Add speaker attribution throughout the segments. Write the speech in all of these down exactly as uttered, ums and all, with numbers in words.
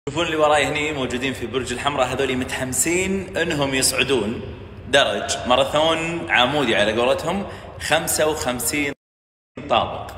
Speaker 1: شوفون اللي وراي هني موجودين في برج الحمراء، هذول متحمسين انهم يصعدون درج ماراثون عمودي على قولتهم خمسة وخمسين طابق.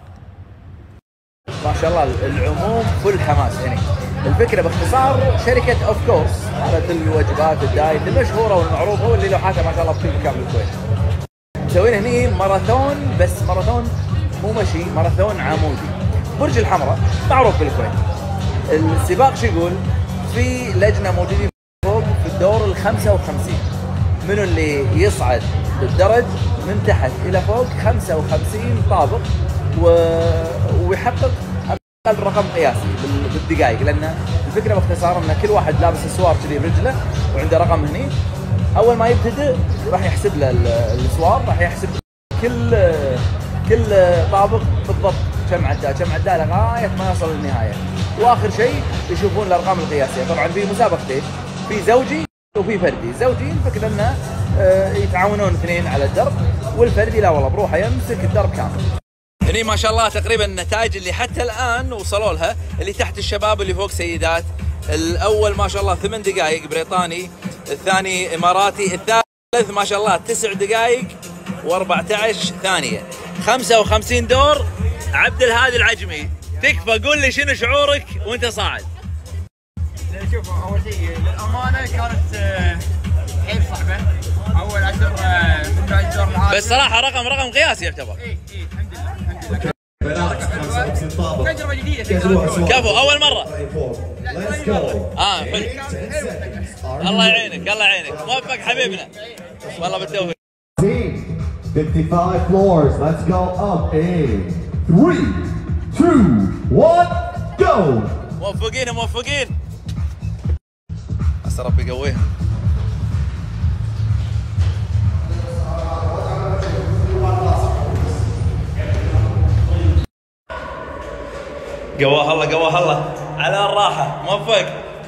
Speaker 2: ما شاء الله العموم كل حماس هنا. الفكره باختصار شركه اوف كورس على الوجبات الدايت المشهوره والمعروفه واللي لوحاتها ما شاء الله بكل مكان بالكويت. مسوين هني ماراثون، بس ماراثون مو مشي، ماراثون عمودي. برج الحمراء معروف بالكويت. السباق شو يقول؟ في لجنه موجودين فوق في الدور ال خمسة وخمسين، منو اللي يصعد بالدرج من تحت الى فوق خمسة وخمسين طابق و... ويحقق اقل رقم قياسي بالدقائق، لان الفكره باختصار ان كل واحد لابس السوار كذي برجله وعنده رقم هني. اول ما يبتدئ راح يحسب له السوار، راح يحسب كل كل طابق بالضبط كم عداه كم عداه لغايه ما يوصل للنهايه. واخر شيء يشوفون الارقام القياسيه. طبعا في مسابقتين، في زوجي وفي فردي. زوجي الفكره انه يتعاونون اثنين على الدرب، والفردي لا والله بروحه يمسك الدرب كامل. هني ما شاء الله تقريبا النتائج اللي حتى الان وصلوا لها، اللي تحت الشباب واللي فوق سيدات. الاول ما شاء الله ثمان دقائق بريطاني، الثاني اماراتي، الثالث ما شاء الله تسع دقائق وأربعة عشر ثانيه. خمسة وخمسين دور. عبد الهادي العجمي، تكفى قول لي شنو شعورك وانت صاعد؟
Speaker 3: شوف اول شيء للامانه كانت حيل صعبه. اول عشر من بعد الدور العاشر،
Speaker 1: بس صراحه رقم رقم قياسي يعتبر.
Speaker 3: اي اي الحمد لله. تجربه جديده.
Speaker 1: كفو اول مره. اه حلو. الله يعينك الله يعينك، موفق حبيبنا والله بالتوفيق.
Speaker 4: fifty-five floors. Let's go up in three, two, one, go.
Speaker 1: موفقين موفقين. عسى ربي يقويهم. قواه الله قواه الله على الراحة. موفق.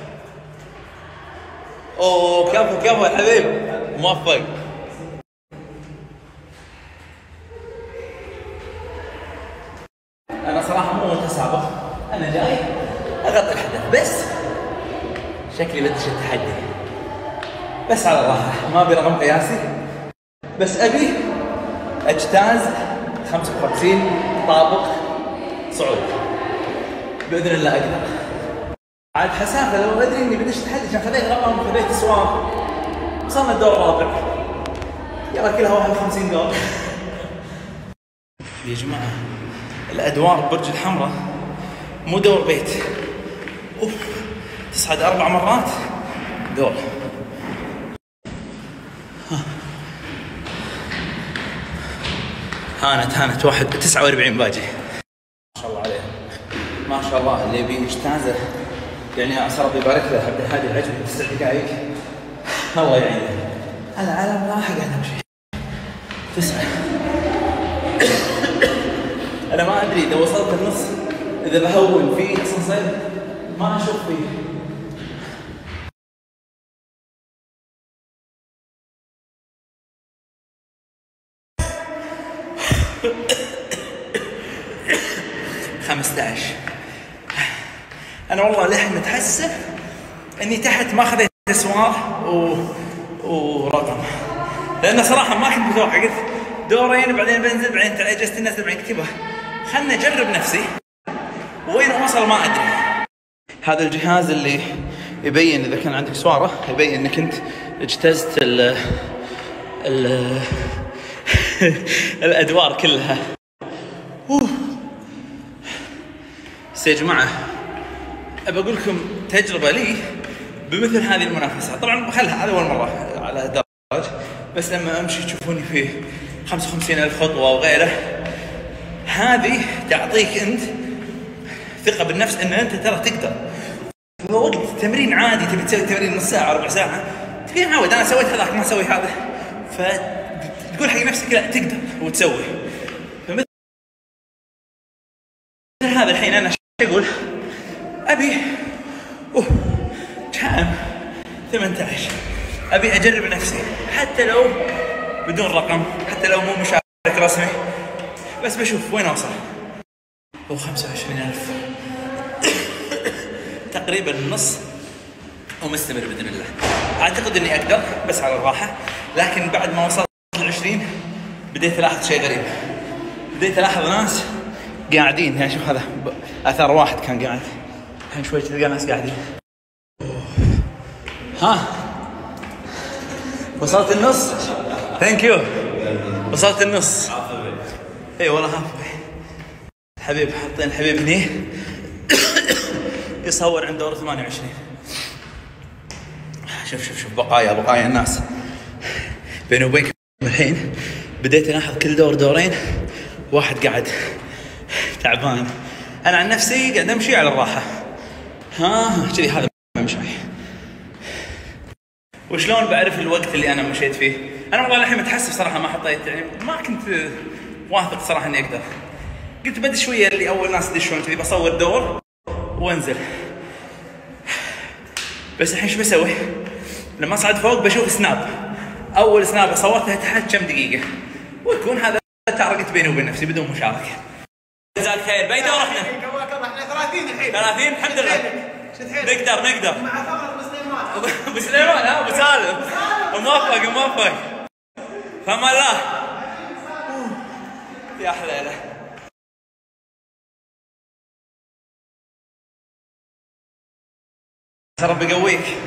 Speaker 1: اوه كفو كفو يا حبيب، موفق. انا صراحة مو متسابق، انا جاي اغطي الحدث، بس شكلي بدش التحدي. بس على الراحة، ما ابي رقم قياسي، بس ابي اجتاز خمسة وخمسين طابق صعود باذن الله. اقدر عاد حسافه لو ادري اني بدش التحدي كان خليت رقم في بيت السوار. وصلنا الدور الرابع، يلا كلها واحد وخمسين دور. يا جماعه الادوار برج الحمراء مو دور بيت، اوف تصعد اربع مرات دور. ها. هانت هانت واحد تسعة وأربعين باجي. ما شاء الله عليه ما شاء الله. اللي يبي يجتازه يعني عسى ربي يبارك له. عبد الهادي العجمي تسع دقائق الله يعينه. انا على ما حق انا بشيء تسعه. انا ما ادري اذا وصلت النص اذا بهون في اسانسير ما اشوف فيه. خمسة عشر. انا والله للحين متحسف اني تحت ما خذيت اسوار و... ورقم، لان صراحه ما كنت متوقع. قلت دورين بعدين بنزل بعدين تعجزت الناس بعدين كتبها، خلنا اجرب نفسي وين اوصل ما ادري. هذا الجهاز اللي يبين اذا كان عندك سواره، يبين انك انت اجتزت ال ال الادوار كلها. اوه بس يا جماعه ابى اقول لكم تجربه لي بمثل هذه المنافسه. طبعا خلها هذا اول مره على درج، بس لما امشي تشوفوني في خمسة وخمسين ألف خطوه وغيره، هذه تعطيك انت ثقه بالنفس ان انت ترى تقدر. في وقت تمرين عادي تبي تسوي تمرين نص ساعه ربع ساعه تبي عود انا سويت هذاك ما اسوي هذا، فتقول حق نفسك لا تقدر وتسوي. فمثل هذا الحين انا اقول ابي اوه كم ثمانية عشر، ابي اجرب نفسي حتى لو بدون رقم، حتى لو مو مشارك رسمي، بس بشوف وين اوصل. هو خمسة وعشرين ألف تقريبا النص ومستمر باذن الله. اعتقد اني اقدر بس على الراحه، لكن بعد ما وصلت العشرين بديت الاحظ شيء غريب. بديت الاحظ ناس قاعدين، يعني شوف هذا اثر واحد كان قاعد، الحين شوي تلقى ناس قاعدين. ها وصلت النص. ثانك يو. وصلت النص. اي والله ها الحبيب حاطين الحبيب هني يصور عند دور ثمانية وعشرين. شوف شوف شوف بقايا بقايا الناس. بيني وبينكم الحين بديت الاحظ كل دور دورين واحد قاعد تعبان. انا عن نفسي قاعد امشي على الراحه. ها كذي هذا مشي. وشلون بعرف الوقت اللي انا مشيت فيه؟ انا والله الحين متحسف صراحه، ما حطيت يعني ما كنت واثق صراحه اني اقدر. قلت بدي شويه اللي اول ناس يدشون كذي بصور دور وانزل. بس الحين شو بسوي؟ لما اصعد فوق بشوف سناب. اول سناب صورتها تحت كم دقيقه، ويكون هذا تعرقت بيني وبين نفسي بدون مشاركه. جزاك خير. باي دور احنا؟
Speaker 3: احنا ثلاثين الحين.
Speaker 1: ثلاثين الحمد لله. نقدر نقدر.
Speaker 3: مع ثغرة ابو سليمان.
Speaker 1: ابو سليمان ها ابو سالم. موفق موفق. فما الله. يا حليله. رب يقويك.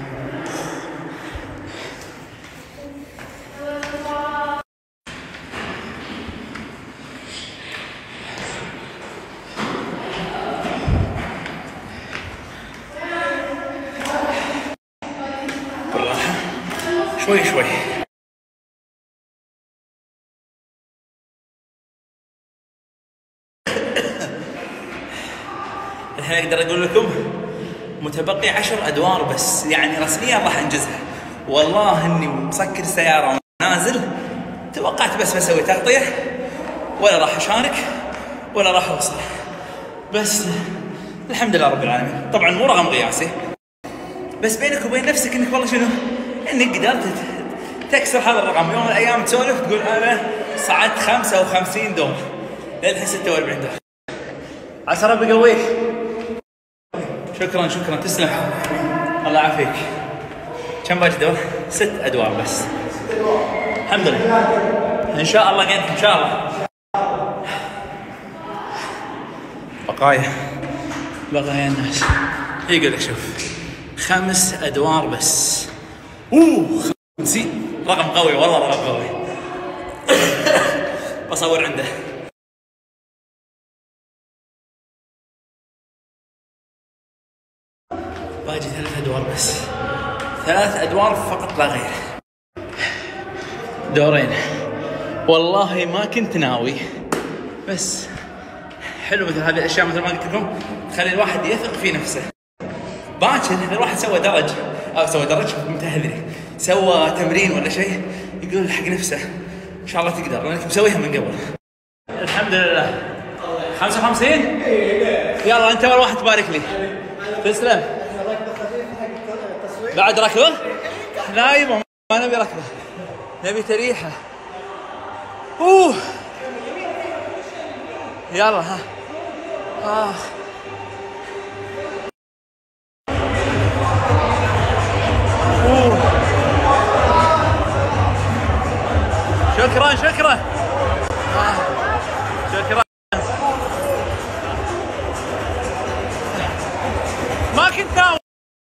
Speaker 1: بالراحة شوي شوي. الحين اقدر اقول لكم متبقي عشر ادوار بس، يعني رسميا راح انجزها. والله اني مسكر السياره ونازل، توقعت بس بسوي تغطيه ولا راح اشارك ولا راح اوصل، بس الحمد لله رب العالمين. طبعا مو رقم قياسي، بس بينك وبين نفسك انك والله شنو انك قدرت تكسر هذا الرقم. يوم من الايام تسولف تقول انا صعدت خمسة وخمسين دور، للحين ستة وأربعين دور. عسى ربي يقويك. شكرا شكرا تسلم. الله يعافيك. كم باقي دور؟ ست ادوار بس. الحمد لله. ان شاء الله قد ان شاء الله. بقايا بقايا الناس. يقول لك شوف خمس ادوار بس. اوه خمسين رقم قوي والله رقم قوي. بصور عنده. باقي ثلاث ادوار بس، ثلاث ادوار فقط لا غير. دورين والله ما كنت ناوي، بس حلو مثل هذه الاشياء مثل ما قلت لكم تخلي الواحد يثق في نفسه. باكر اذا الواحد سوى درج او سوى درج متهذري سوى تمرين ولا شيء يقول حق نفسه ان شاء الله تقدر، لانك مسويها من قبل. الحمد لله. خمسة وخمسين يلا انت اول واحد تبارك لي. تسلم. بعد ركضه؟ لا يبا ما نبي ركضه، نبي تريحه. اوه يلا ها. آه. أوه. شكرا شكرا. آه. شكرا. ما كنت ناوي.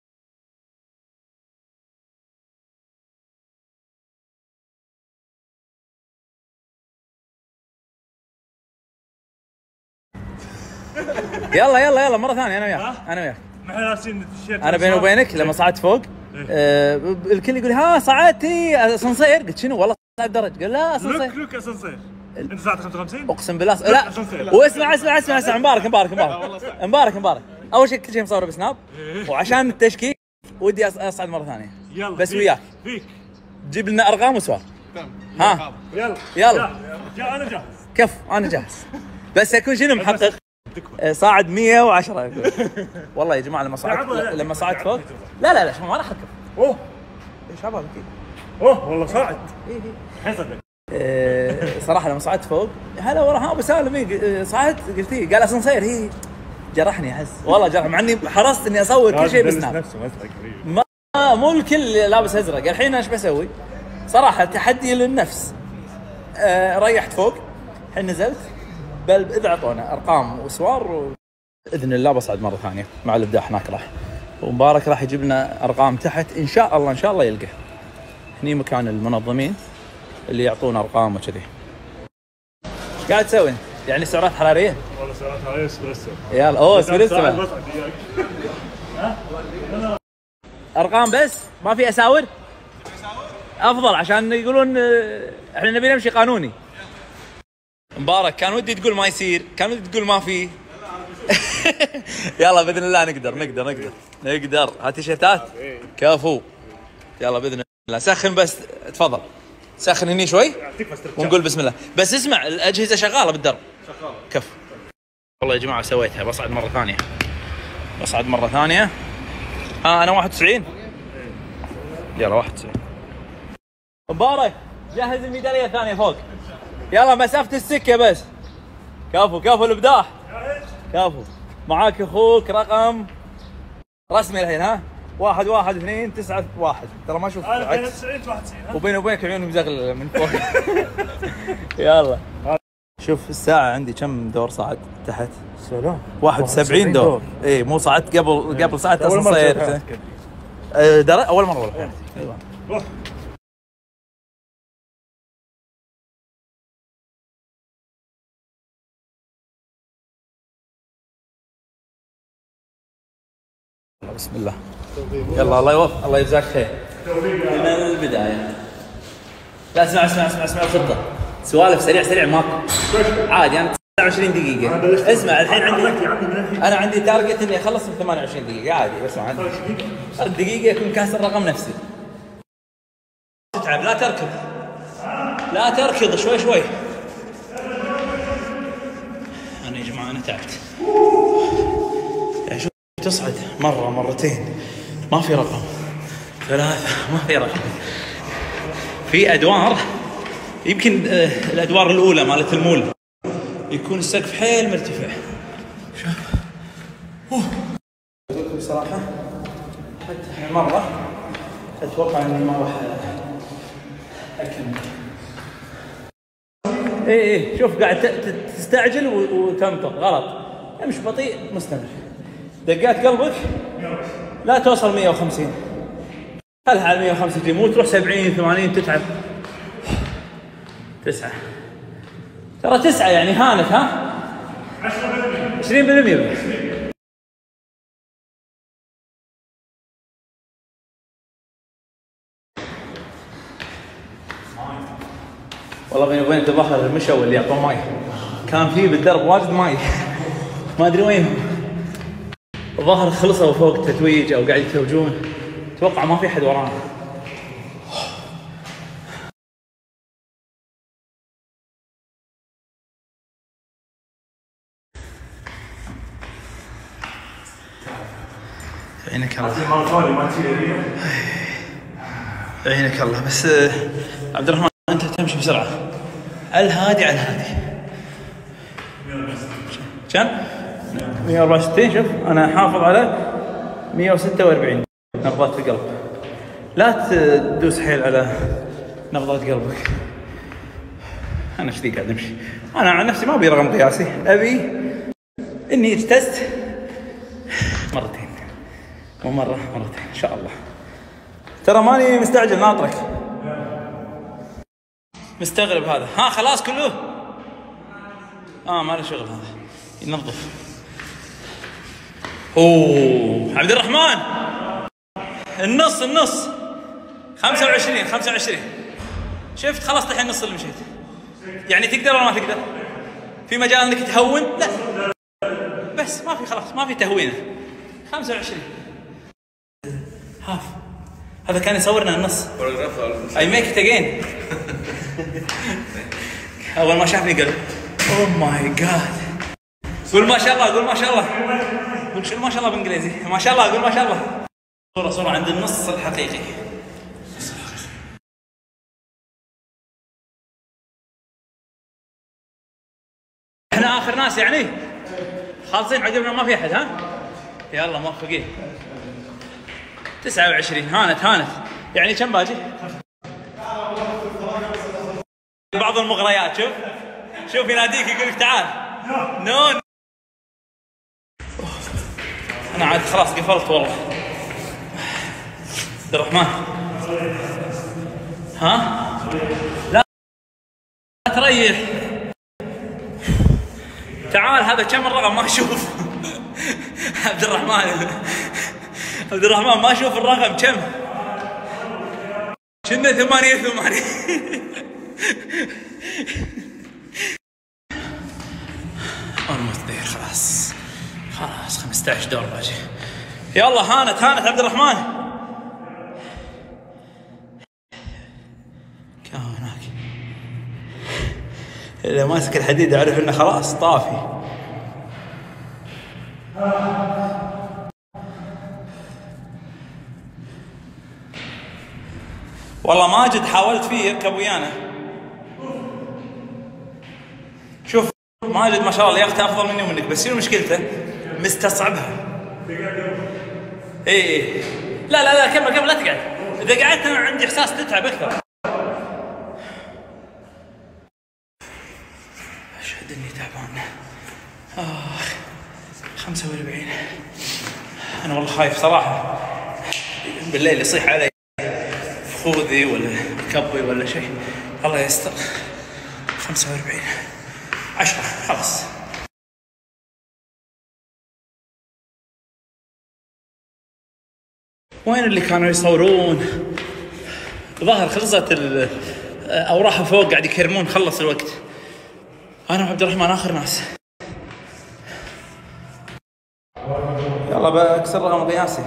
Speaker 1: يلا يلا يلا مرة ثانية. أنا وياك أنا وياك.
Speaker 5: ما احنا لابسين التيشيرت.
Speaker 1: أنا بيني وبينك لما صعدت فوق آه الكل يقول ها صعدتي اسانسير، قلت شنو والله صعد درج، قال لا اسانسير.
Speaker 5: لوك لوك اسانسير. انت صعدت خمسة وخمسين؟
Speaker 1: اقسم بالله لا. واسمع اسمع اسمع اسمع مبارك مبارك مبارك مبارك مبارك. اول شيء كل شيء مصوره بسناب، وعشان التشكيك ودي اصعد مرة ثانية.
Speaker 5: يلا
Speaker 1: بس وياك
Speaker 5: فيك
Speaker 1: جيب لنا ارقام وسؤال. ها
Speaker 5: يلا
Speaker 1: يلا.
Speaker 5: يا انا جاهز.
Speaker 1: كف انا جاهز، بس اكون شنو محقق صاعد مية وعشرة يقول. والله يا جماعه لما صعدت لما صعدت فوق لا لا لا شوف ما راح اركب.
Speaker 5: اوه
Speaker 1: ايش هذا اكيد.
Speaker 5: اوه والله صاعد.
Speaker 1: اي اي
Speaker 5: الحين صدق.
Speaker 1: أه صراحه لما صعدت فوق هلا ورا ها ابو سالم اي صعدت قلت ايه قال اسانسير هي
Speaker 2: جرحني احس والله جرح، مع اني حرصت اني اصور كل شيء بسناب.
Speaker 5: نفسه مزرق غريب.
Speaker 2: ما مو الكل لابس ازرق. الحين ايش بسوي؟ صراحه تحدي للنفس. آه ريحت فوق، الحين نزلت بل اذا اعطونا ارقام وسوار باذن الله بصعد مره ثانيه مع الابداع هناك راح. ومبارك راح يجيب لنا ارقام تحت ان شاء الله، ان شاء الله يلقى. هني مكان المنظمين اللي يعطونا ارقام وكذي. ايش قاعد تسوي؟ يعني سعرات حراريه؟
Speaker 5: والله سعرات حراريه اسبريسو.
Speaker 2: يلا اوه اسبريسو. ارقام بس ما في اساور؟ افضل عشان يقولون احنا نبي نمشي قانوني. مبارك كان ودي تقول ما يصير، كان ودي تقول ما في. يلا باذن الله نقدر نقدر نقدر نقدر. هات تيشيرتات كفو. يلا باذن الله سخن بس، تفضل سخن هني شوي ونقول بسم الله. بس اسمع الاجهزه شغاله بالدرب شغاله كفو. والله يا جماعه سويتها، بصعد مره ثانيه بصعد مره ثانيه. اه انا واحد وتسعين. يلا واحد وتسعين. مبارك جهز الميداليه الثانيه فوق. يلا مسافه السكه بس. كفو كفو الابداع كفو. معاك اخوك رقم رسمي الحين. ها واحد واحد اثنين تسعة واحد. ترى ما اشوف عكس، وبيني وبينك عيوني مزغلله من فوق. يلا شوف الساعة عندي كم دور صعد تحت؟
Speaker 5: سلام
Speaker 2: واحد وسبعين دور. اي مو صعدت قبل قبل صعدت اصلا صير. أه اول مرة والله. ايوه بسم الله. يلا الله يوفق، الله يجزاك خير من البداية. لا اسمع اسمع اسمع اسمع الخطة. سوالف سريع سريع ماكو عادي. انا تسعة وعشرين دقيقة. اسمع الحين عندي انا عندي تارجت اني اخلص في ثمانية وعشرين دقيقة عادي. اسمع عندي دقيقة يكون كاسر رقم نفسي. تتعب لا تركض لا تركض شوي شوي. انا يا جماعة انا تعبت. شوف تصعد مرة مرتين ما في رقم، ثلاثة ما في رقم. في ادوار يمكن آه الادوار الاولى مالت المول يكون السقف حيل مرتفع. شوف اقول لكم بصراحه حتى مره اتوقع اني ما راح اكمل. اي اي شوف قاعد تستعجل وتنطق غلط. امشي بطيء مستمر. دقات قلبك لا توصل مية وخمسين. خلها على مية وخمسين مو تروح سبعين ثمانين تتعب. تسعة ترى تسعة يعني هانت. ها عشرين بالمئة. والله بيني وبينك الظهر المشوا اللي يعطون ماي كان فيه بالدرب واجد ماي ما ادري وينهم. الظهر خلصوا فوق تتويج او قاعد يتوجون. اتوقع ما في حد ورانا. عينك الله عينك الله. بس عبد الرحمن انت تمشي بسرعه على الهادي على الهادي. كم؟ مية وأربعة وستين. شوف انا حافظ على مية وستة وأربعين نبضات القلب. لا تدوس حيل على نبضات قلبك. انا ايش ذي قاعد امشي. انا عن نفسي ما ابي رقم قياسي، ابي اني اجتزت مرتين مو مرة مرتين ان شاء الله. ترى ماني مستعجل ناطرك مستغرب هذا. ها خلاص كله اه ما له شغل هذا ينظف. اوه عبد الرحمن النص النص خمسة وعشرين خمسة وعشرين. شفت خلاص الحين نص اللي مشيت. يعني تقدر ولا ما تقدر؟ في مجال انك تهون؟ لا بس ما في خلاص ما في تهوينه. خمسة وعشرين هاف. هذا كان يصورنا النص. اي ميك ات اجين. اول ما شافني قال اوه ماي جاد. قول ما شاء الله قول ما شاء الله قول شو ما شاء الله بالانجليزي. ما شاء الله قول ما شاء الله. صورة صورة عند النص الحقيقي. احنا اخر ناس يعني
Speaker 1: خالصين عقبنا ما في احد ها؟ يلا موفقين. تسعة وعشرين هانت هانت يعني كم باجي؟ بعض المغريات شوف شوف يناديك يقول لك تعال. نون انا عاد خلاص قفلت والله. عبد الرحمن ها؟ لا تريح تعال. هذا كم الرقم ما اشوف. عبد الرحمن عبد الرحمن ما اشوف الرقم كم. كنا ثمانية ثمانية. almost there خلاص خلاص خمسة عشر دور باجي. يلا هانت هانت عبد الرحمن. كان هناك اللي ماسك الحديد اعرف انه خلاص طافي. والله ماجد حاولت فيه يركب ويانا. شوف ماجد ما شاء الله لياقته افضل مني ومنك بس شنو مشكلته؟ مستصعبها. اي اي لا لا لا كمل كمل لا تقعد. اذا قعدت انا عندي احساس تتعب اكثر. اشهد اني تعبان. اخ خمسة وأربعين. انا والله خايف صراحه بالليل يصيح علي خوذي ولا كبي ولا شيء. الله يستر. خمسة وأربعين عشرة خلاص. وين اللي كانوا يصورون؟ ظهر خلصت او راحوا فوق قاعد يكرمون. خلص الوقت. انا وعبد الرحمن اخر ناس. يلا بكسر رقم قياسي.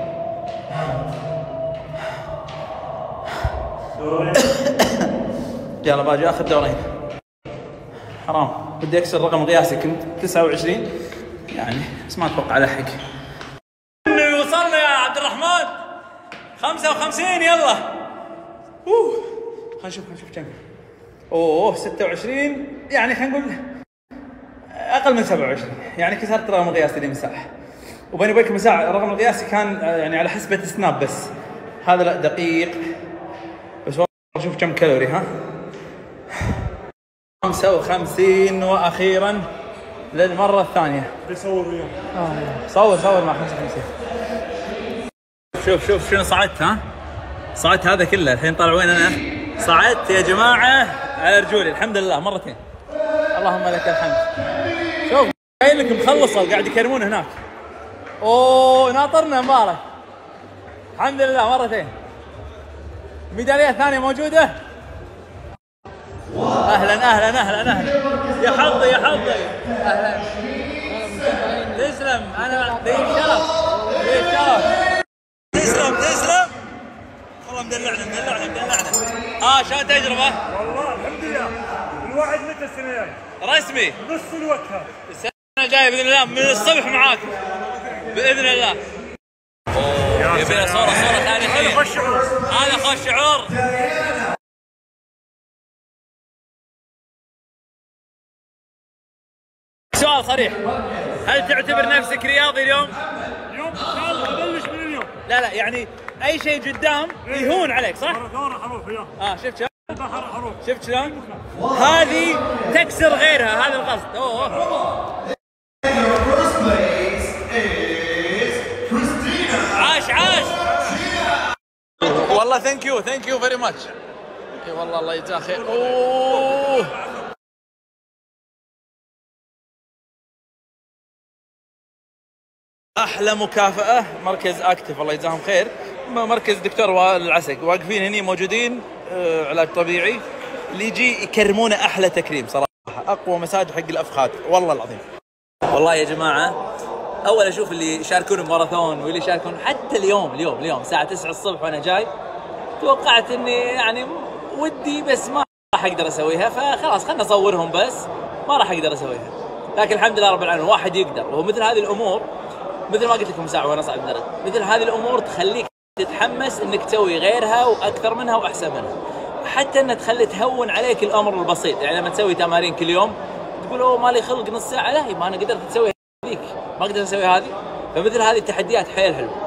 Speaker 1: يلا باجي اخر دورين. حرام بدي اكسر رقم قياسي. كنت تسعة وعشرين يعني بس ما اتوقع الحق. انه وصلنا يا عبد الرحمن. خمسة وخمسين يلا. اوه خلينا نشوف خلينا نشوف كم. اوه ستة وعشرين يعني خلينا نقول اقل من سبعة وعشرين يعني كسرت رقم القياسي لي مساحه. وبيني وبينكم مساحه الرقم القياسي كان يعني على حسبة سناب بس. هذا لا دقيق بس والله شوف كم كالوري. ها خمسة وخمسين واخيرا للمره الثانيه.
Speaker 5: يصور وياه.
Speaker 1: آه. صور صور مع خمسة وخمسين. شوف شوف شنو صعدت. ها صعدت هذا كله. الحين طالع وين انا؟ صعدت يا جماعه على رجولي الحمد لله مرتين. اللهم لك الحمد. شوف قايل لكم خلصوا قاعد يكرمون هناك. اوه ناطرنا مبارك الحمد لله مرتين. ميداليه ثانيه موجوده. اهلا اهلا اهلا اهلا يا حظي يا حظي. اهلا تسلم. انا ذي الشرف ذي الشرف. تسلم تسلم والله مدلعنا مدلعنا مدلعنا. اه شلون تجربه؟
Speaker 5: والله الحمد لله. الواحد متى السنه الجايه؟
Speaker 1: رسمي
Speaker 5: نص الوقت هذا.
Speaker 1: السنه الجايه باذن الله من الصبح معاك باذن الله. اوه يبي صوره صوره تاريخيه.
Speaker 5: هذا خوش شعور.
Speaker 1: هذا خوش شعور. سؤال صريح، هل تعتبر نفسك رياضي اليوم؟
Speaker 5: اليوم ان شاء الله ابلش من اليوم.
Speaker 1: لا لا يعني اي شيء قدام يهون عليك صح؟
Speaker 5: دورة حروف وياه.
Speaker 1: اه شفت شلون؟
Speaker 5: بحر حروف.
Speaker 1: شفت شلون؟ هذه تكسر غيرها هذا القصد. اوه عاش عاش والله. ثانك يو ثانك يو فيري ماتش. اي والله الله يجزاه خير. اوه احلى مكافاه مركز اكتف الله يجزاهم خير. مركز دكتور وائل العسق واقفين هني موجودين. آه علاج طبيعي اللي يجي يكرمونه احلى تكريم صراحه. اقوى مساج حق الافخاذ والله العظيم. والله يا جماعه اول اشوف اللي يشاركون بماراثون واللي يشاركون حتى اليوم اليوم اليوم الساعه تسعة الصبح وانا جاي توقعت اني يعني ودي بس ما راح اقدر اسويها فخلاص خلنا اصورهم بس ما راح اقدر اسويها. لكن الحمد لله رب العالمين واحد يقدر. وهو مثل هذه الامور مثل ما قلت لكم ساعه وانا صاعد الدرج مثل هذه الامور تخليك تتحمس انك تسوي غيرها واكثر منها واحسن منها. حتى انها تخلي تهون عليك الامر البسيط. يعني لما تسوي تمارين كل يوم تقول اوه مالي خلق نص ساعه لا ما انا قدرت اسوي
Speaker 2: هذيك ما اقدر اسوي هذه. فمثل هذه التحديات حيل حلوه.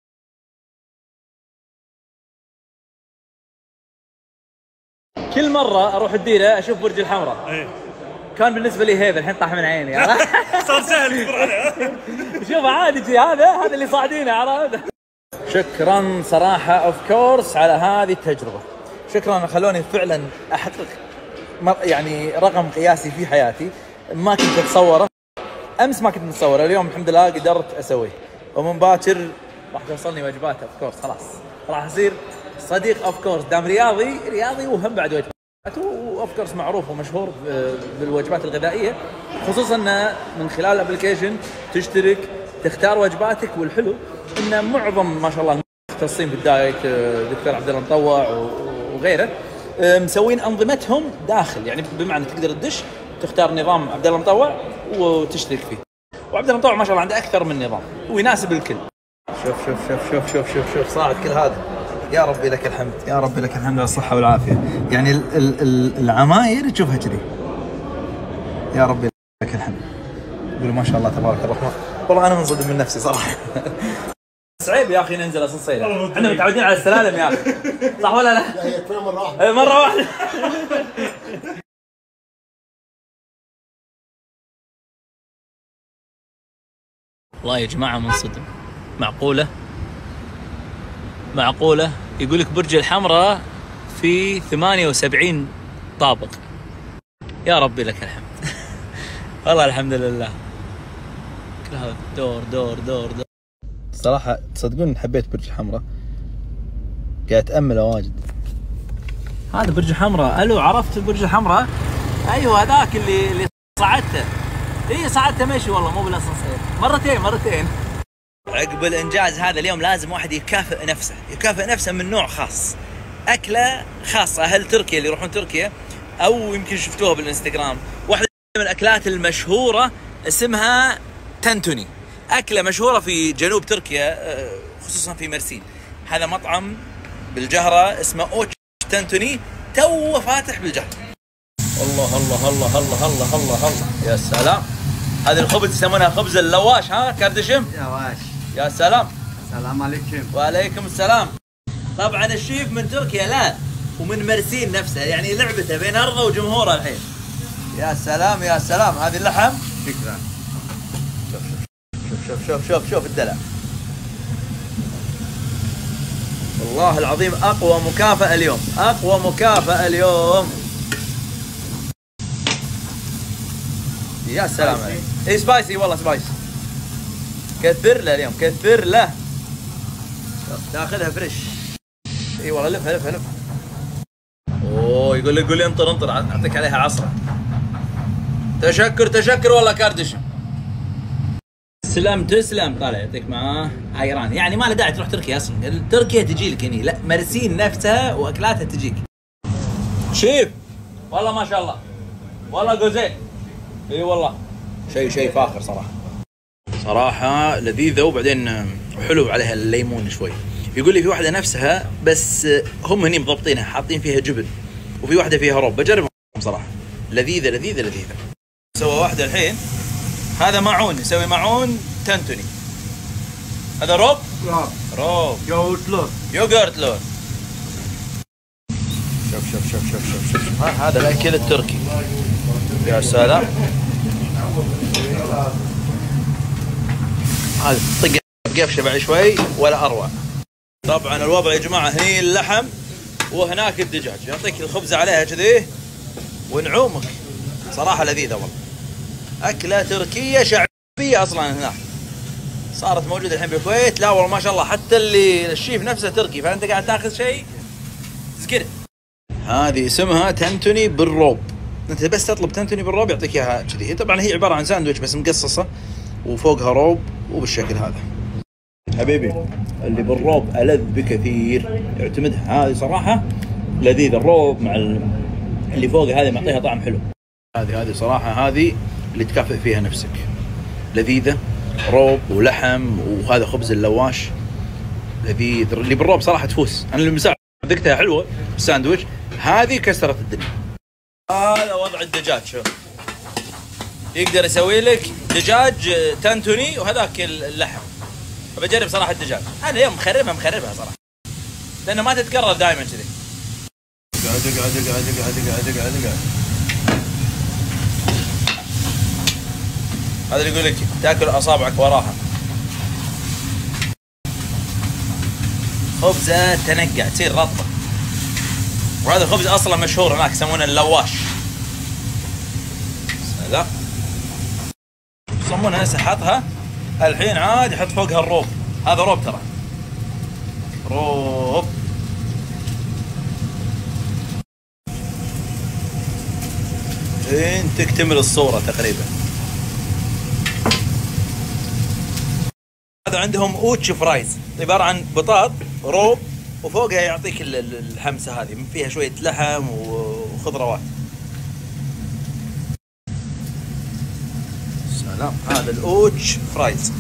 Speaker 2: كل مره اروح الديره اشوف برج الحمراء.
Speaker 5: ايه
Speaker 2: كان بالنسبه لي هيبه، الحين طاح من عيني.
Speaker 5: صار سهل يصبر عليه.
Speaker 2: شوف عادي هذا هذا اللي صاعدينه عرفت. شكرا صراحه اوف كورس على هذه التجربه. شكرا خلوني فعلا احقق يعني رقم قياسي في حياتي ما كنت اتصوره. امس ما كنت متصوره، اليوم الحمد لله قدرت اسويه. ومن باكر راح توصلني وجبات اوف كورس. خلاص راح اصير صديق اوف كورس. دام رياضي رياضي وهم بعد وجبات. اوف كورس معروف ومشهور بالوجبات الغذائيه، خصوصا انه من خلال الابلكيشن تشترك تختار وجباتك. والحلو ان معظم ما شاء الله المختصين بالدايت دكتور عبد الله مطوع وغيره مسوين انظمتهم داخل، يعني بمعنى تقدر تدش تختار نظام عبد الله مطوع وتشترك فيه. وعبد الله مطوع ما شاء الله عنده اكثر من نظام ويناسب الكل. شوف شوف شوف شوف شوف شوف شوف صاعد كل هذا. يا ربي لك الحمد، يا ربي لك الحمد والصحة والعافية. يعني ال ال العماير تشوفها كذي. يا ربي لك الحمد. يقول ما شاء الله تبارك الرحمن. والله أنا منصدم من نفسي صراحة. صعيب يا أخي ننزل أسانسير. احنا متعودين على السلالم يا أخي. صح ولا لا؟
Speaker 4: لا هي كفاية مرة واحدة.
Speaker 2: مرة واحدة. والله يا جماعة منصدم. معقولة؟ معقولة يقول لك برج الحمراء في ثمانية وسبعين طابق. يا ربي لك الحمد. والله الحمد لله. كل هذا دور دور دور دور. صراحة تصدقون حبيت برج الحمراء. قاعد أتأمله واجد. هذا برج الحمراء. ألو عرفت برج الحمراء؟ أيوه هذاك اللي اللي صعدته. إيه صعدته ماشي والله مو بالأسانسير. مرتين مرتين. عقب الانجاز هذا اليوم لازم واحد يكافئ نفسه، يكافئ نفسه من نوع خاص. اكله خاصه. اهل تركيا اللي يروحون تركيا او يمكن شفتوها بالانستغرام، واحده من الاكلات المشهوره اسمها تنتوني. اكله مشهوره في جنوب تركيا خصوصا في مرسين. هذا مطعم بالجهره اسمه اوتش تنتوني، تو فاتح بالجهره. الله الله الله الله الله الله الله يا سلام. هذا الخبز يسمونها خبز اللواش. ها كاردشم
Speaker 3: لواش.
Speaker 2: يا سلام.
Speaker 3: السلام عليكم.
Speaker 2: وعليكم السلام. طبعا الشيف من تركيا لا ومن مرسين نفسه، يعني لعبته بين ارضه وجمهوره الحين. يا سلام يا سلام. هذه اللحم.
Speaker 3: شكرا.
Speaker 2: شوف شوف شوف شوف شوف الدلع. والله العظيم اقوى مكافأة اليوم، اقوى مكافأة اليوم. يا سلام عليك. اي سبايسي والله سبايسي. كثر له اليوم كثر له. تاخذها فريش. اي والله لفها لفها لفها. اوه يقول لي يقول لي انطر انطر اعطيك عليها عصره. تشكر تشكر والله كاردشم. تسلم تسلم. طالع يعطيك معاه ايران. يعني ما له داعي تروح تركيا اصلا، تركيا تجي لك هني. لا مرسين نفسها واكلاتها تجيك. شيف والله ما شاء الله. والله جوزيه. اي والله شيء شيء فاخر صراحه. صراحه لذيذه وبعدين حلو عليها الليمون شوي. يقول لي في واحده نفسها بس هم هني مضبطينها حاطين فيها جبن، وفي واحده فيها روب. بجربهم صراحه لذيذه لذيذه لذيذه. سوى واحده الحين. هذا معون، يسوي معون تنتوني. هذا روب
Speaker 3: روب
Speaker 2: روب
Speaker 3: يوغورت لور.
Speaker 2: يوغورت لور. شوف شوف شوف شوف شوف شوف. هذا الاكل التركي. يا سلام. هذا طق بقفشه بعد شوي ولا اروع. طبعا الوضع يا جماعه هني اللحم وهناك الدجاج. يعطيك الخبزه عليها كذي ونعومك. صراحه لذيذه والله. اكله تركيه شعبيه اصلا هناك. صارت موجوده الحين بالكويت. لا والله ما شاء الله حتى اللي الشيف نفسه تركي، فانت قاعد تاخذ شيء تذكره. هذه اسمها تنتوني بالروب. انت بس تطلب تنتوني بالروب يعطيك اياها كذي. طبعا هي عباره عن ساندويتش بس مقصصه وفوقها روب وبالشكل هذا. حبيبي اللي بالروب ألذ بكثير، اعتمدها. هذه صراحه لذيذه الروب مع اللي فوق هذه معطيها طعم حلو. هذه هذه صراحه هذه اللي تكافئ فيها نفسك. لذيذه روب ولحم وهذا خبز اللواش لذيذ. اللي بالروب صراحه تفوس. انا اللي مساعد ذقتها حلوه الساندويتش، هذه كسرت الدنيا. هذا وضع الدجاج. شوف
Speaker 1: يقدر يسوي لك دجاج تنتوني وهذاك اللحم. بجرب صراحه الدجاج. انا اليوم مخربها مخربها صراحه لانه ما تتكرر دائما كذي. قاعد قاعد قاعد قاعد قاعد قاعد قاعد هذا اللي يقول لك تاكل اصابعك وراها. خبزه تنقع تصير رطبه، وهذا الخبز اصلا مشهور هناك يسمونه اللواش. لا يسمونها هسه حطها الحين عاد يحط فوقها الروب. هذا روب ترى روب. لين تكتمل الصورة تقريبا. هذا عندهم اوتش فرايز عبارة عن بطاط روب وفوقها يعطيك الحمسة هذه فيها شوية لحم وخضروات. سلام. هذا الاوتش فرايز.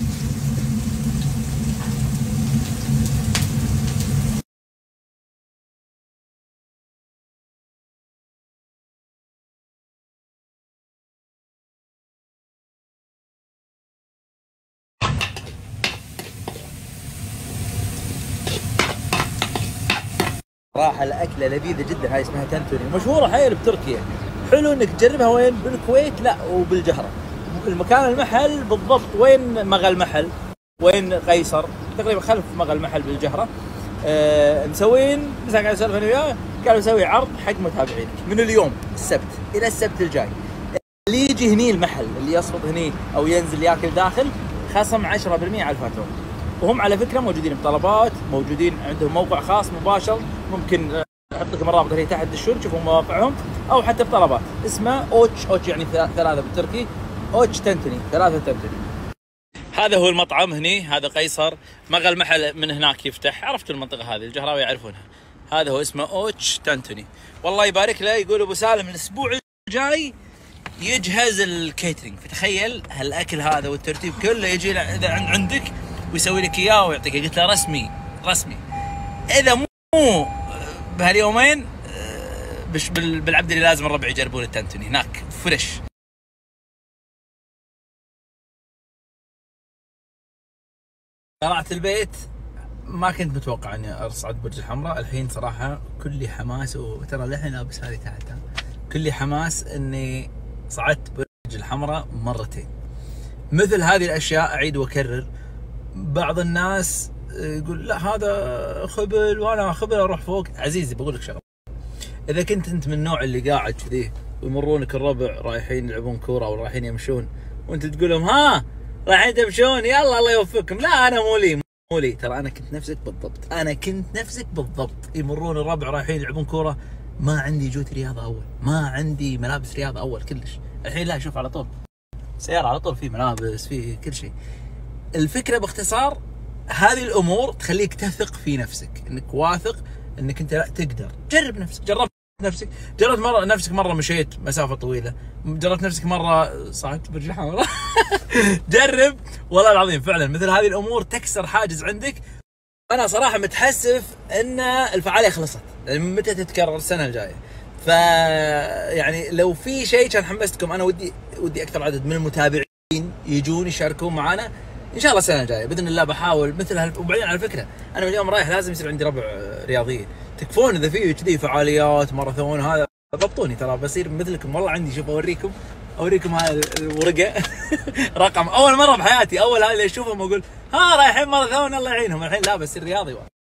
Speaker 2: صراحة الأكلة لذيذة جدا. هاي اسمها تنتوني، مشهورة حيل بتركيا. حلو انك تجربها. وين؟ بالكويت لا وبالجهرة. المكان المحل بالضبط وين؟ مغا المحل. وين قيصر تقريبا خلف مغا المحل بالجهرة. آه مسوين بس قاعد اسولف انا وياه، قالوا نسوي عرض حق متابعينك من اليوم السبت الى السبت الجاي. اللي يجي هني المحل اللي يصفط هني او ينزل ياكل داخل خصم عشرة بالمئة على الفاتورة. وهم على فكرة موجودين بطلبات، موجودين عندهم موقع خاص مباشر، ممكن احط لكم الرابط اللي تحت الشون تشوفوا مواقعهم، او حتى بطلبات. اسمه اوتش. اوتش يعني ثلاثة بالتركي، اوتش تنتوني ثلاثة تنتوني.
Speaker 1: هذا هو المطعم هني، هذا قيصر. مغا المحل من هناك يفتح. عرفتوا المنطقة هذه الجهراوي يعرفونها. هذا هو اسمه اوتش تنتوني. والله يبارك له. يقول ابو سالم الاسبوع الجاي يجهز الكيترينج. فتخيل هالاكل هذا والترتيب كله يجي اذا عندك ويسوي لك اياه ويعطيك. قلت له رسمي رسمي. اذا مو بهاليومين بالعبد اللي لازم الربع يجربون التنتوني هناك فريش. طلعت البيت ما كنت متوقع اني اصعد برج الحمراء. الحين صراحه كلي حماس، وترى للحين لابس هذه تحت، كلي حماس اني صعدت برج الحمراء مرتين. مثل هذه الاشياء اعيد واكرر. بعض الناس يقول لا هذا خبل وانا خبل اروح فوق. عزيزي بقول لك شغله، اذا كنت انت من النوع اللي قاعد كذي ويمرونك الربع رايحين يلعبون كوره او رايحين يمشون وانت تقول لهم ها رايحين تمشون يلا الله يوفقكم، لا انا مو لي مو لي. ترى انا كنت نفسك بالضبط، انا كنت نفسك بالضبط. يمرون الربع رايحين يلعبون كوره، ما عندي جوت رياضه اول، ما عندي ملابس رياضه اول كلش. الحين لا شوف على طول سيارة على طول، في ملابس في كل شيء. الفكرة باختصار هذه الأمور تخليك تثق في نفسك، إنك واثق إنك أنت لا تقدر. جرب نفسك، جربت نفسك، جربت مرة نفسك مرة مشيت مسافة طويلة، جربت نفسك مرة صعدت برج الحمراء. جرب والله العظيم فعلا مثل هذه الأمور تكسر حاجز عندك. أنا صراحة متحسف إن الفعالية خلصت، يعني متى تتكرر السنة الجاية. ف يعني لو في شيء كان حمستكم، انا ودي ودي اكثر عدد من المتابعين يجون يشاركون معنا ان شاء الله السنه الجايه باذن الله. بحاول مثل هال... وبعدين على فكره انا اليوم رايح لازم يصير عندي ربع رياضيين. تكفون اذا في كذي فعاليات ماراثون هذا ضبطوني ترى بصير مثلكم. والله عندي شوف اوريكم اوريكم هاي الورقه. رقم اول مره بحياتي، اول هاي اللي اشوفهم اقول ها رايحين ماراثون الله يعينهم. الحين لا بصير رياضي.